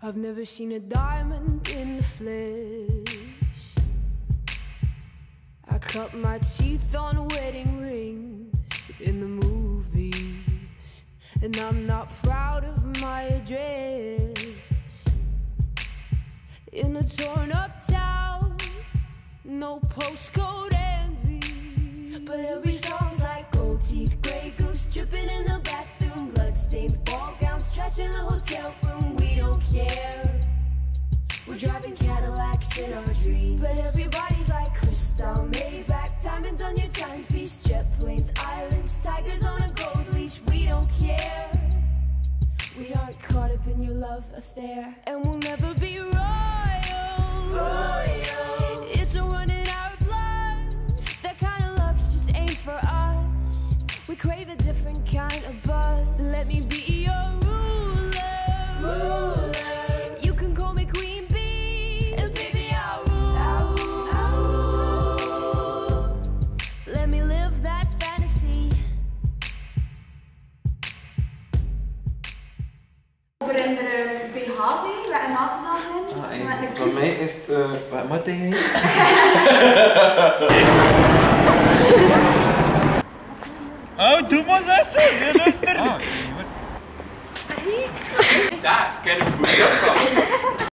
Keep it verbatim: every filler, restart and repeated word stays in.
I've never seen a diamond in the flesh. I cut my teeth on wedding rings in the movies, and I'm not proud of my address. In a torn up town, no postcode envy, but every song's like gold teeth, grey goose dripping in the bathroom, bloodstains, ball gowns, trash in the hotel room. We don't care, we're driving Cadillacs in our dreams, but everybody's like crystal, Maybach, diamonds on your timepiece, jet planes, islands, tigers on a gold leash. We don't care, we aren't caught up in your love affair, and we'll never be royal. Royal. It's a run in our blood, that kind of luck's just ain't for us. We crave a different kind of buzz. Let me be your ruler, ruler. You can call me Queen Bee, and baby I'll rule, I'll rule, I'll rule. Let me live that fantasy. Over in de B H zie, waar een naald dan zijn. Ah, voor mij is het, uh, wat moet hij heen? Oh, doe maar zo, je luistert. Ja, ken ik goed.